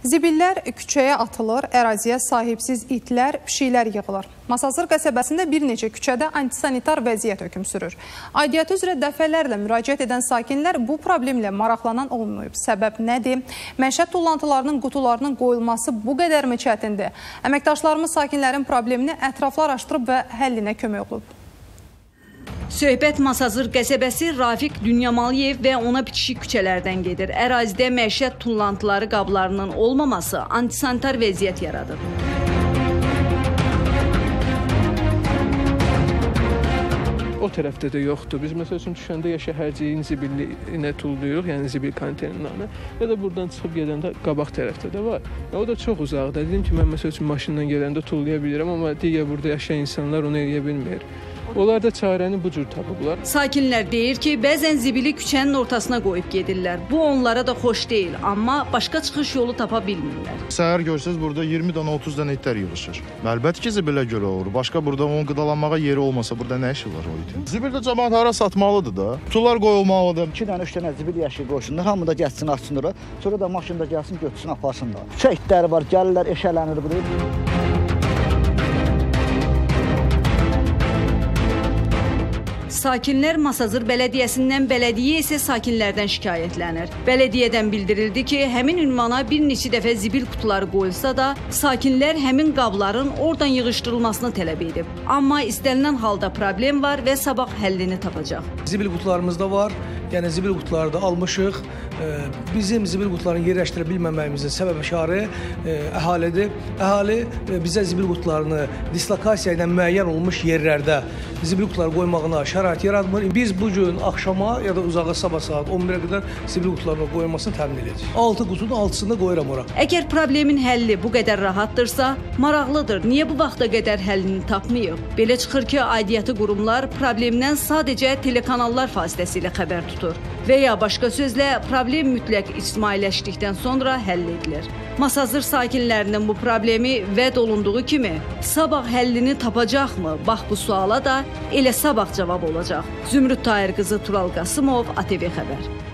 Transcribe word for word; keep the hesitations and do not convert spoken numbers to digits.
Zibillər küçəyə atılır, əraziyə sahibsiz itlər, pişiklər yığılır. Masazır qəsəbəsində bir neçə küçədə antisanitar vəziyyət hökm sürür. Aidiyyatı üzrə dəfələrlə müraciət edən sakinlər bu problemlə maraqlanan olmayıb. Səbəb nədir? Məişət tullantılarının qutularının qoyulması bu qədər mi çətindir? Əməkdaşlarımız sakinlərin problemini ətraflı araşdırıb və həllinə kömək olub. Söhbət Masazır qəsəbəsi Rafiq Dünyamaliyev və ona bitişik küçələrdən gedir. Ərazidə məişət tullantıları qablarının olmaması antisanitar vəziyyət yaradır. O tərəfdə də yoxdur. Biz məsəl üçün düşəndə ya şəhərciyin zibilinə tulluyuruq, yəni zibil konteynerlərini, ya da buradan çıxıb gedəndə qabaq tərəfdə də var. Ya, o da çox uzaqda. Dedim ki, mən məsəl üçün maşından gələndə tullaya bilirəm, amma digər burada yaşayan insanlar onu eləyə bilmir. Onlar da çarəni bu cür tapıblar. Sakinlər deyir ki, bəzən zibili küçənin ortasına qoyub gedirlər. Bu onlara da xoş deyil, amma başqa çıxış yolu tapa bilmirlər. Səhər görsəz burada iyirmi dənə, otuz dənə itlər yığışır. Əlbəttə ki, zibilə görə olur. Başqa burada onun qidalanmağa yeri olmasa burada nə işi var o itin? Zibildə cəmaət hara satmalıdır da. Kutular qoyulmalıdır. iki dənə, üç dənə zibil yaşı qoysunlar. Hamı da gəlsin, açsınlar. Sonra da maşında gəlsin, götürsün, aparsınlar. Küçə itləri var, gəlirlər, eşələnir buraya. Sakinlər Masazır Bələdiyyəsindən, bələdiyyə isə sakinlərdən şikayətlənir. Bələdiyyədən bildirildi ki, həmin ünvana bir neçə dəfə zibil qutuları qoyulsa da, sakinlər həmin qabların oradan yığışdırılmasını tələb edib. Amma istənilən halda problem var və sabah həllini tapacaq. Zibil qutularımız da var, yəni zibil qutuları da almışıq. Bizim zibil qutularını yerləşdirə bilməməyimizin səbəb-şarı əhalidir. Əhali bizə zibil qutularını dislokasiya ilə müəyyən olmuş yerlərdə zibil qutuları qoymağına şərait yaratmır. Biz bu gün axşama ya da uzağa sabah saat on birə qədər zibil qutularına qoyulmasını təmin edəcəyik. altı qutunun altısında qoyuram ora. Əgər problemin həlli bu qədər rahatdırsa, maraqlıdır. Niyə bu vaxta qədər həllini tapmayıb? Belə çıxır ki, aidiyyatı qurumlar problemdən sadəcə telekanallar vasitəsilə xəbər tutur. Və ya başqa sözlə, problem mütləq ictimailəşdikdən sonra həll edilir. Masazır sakinlərinin bu problemi vəd olunduğu kimi sabah həllini tapacaqmı? Bax bu suala da elə sabah cavab olacaq. Zümrüd Tahir qızı, Tural Qasımov, A T V Xəbər.